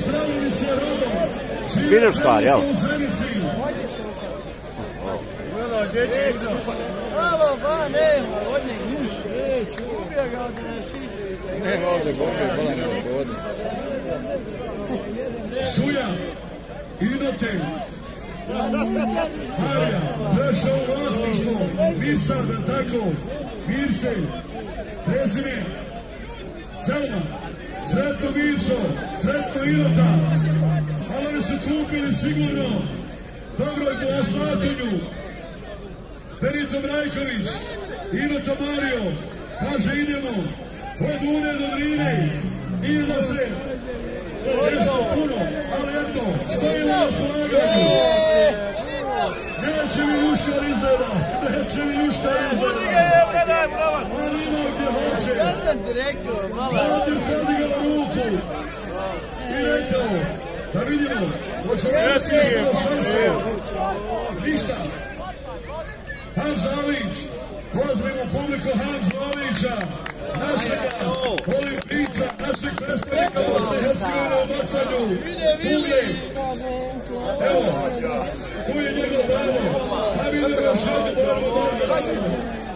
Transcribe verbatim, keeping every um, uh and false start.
Bilješkar, jel? Bravo, ba, nema, od njeg ništa, neću, ubjega od nešiže. Nema ovdje borbe, bola nema povodne. Šuja, Inote, Marija, prešao u vlasništvo, Mirsa, da tako, Mirse, prezime, Selma, sretno Mirso, sretno Inota, ali oni su kupili sigurno, dobro je po oslačenju, Benito Brajković, Inota Mario, kaže idemo, od Une do Drine, i da se, nešto puno, ali eto, stojimo na raspolaganju. Neće mi Juškar izgleda, neće mi Juškar izgleda. On ima gdje hoće. Ja sam ti rekao, malo. Vadir podigao ruku i rekao, da vidimo, hoćemo jednu šansu. Ništa. Hamza Alić, pozdravimo publiku Hamza Alića, našega olimpijca, našeg predstavnika Bosne i Hercegovine u bacanju. Kugle.